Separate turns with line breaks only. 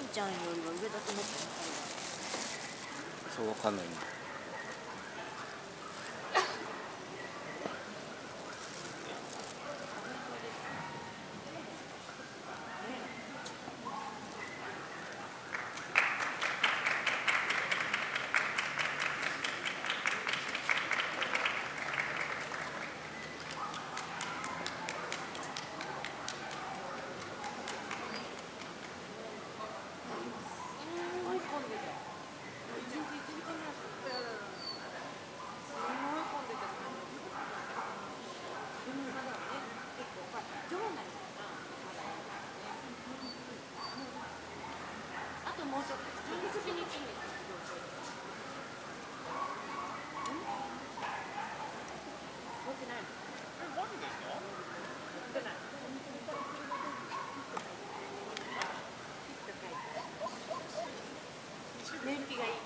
ちゃんよりは上だと思って。
そうわかんないんだ。
もうちょっと次に持ってないの？
マジですか？
持ってない。燃費がいい。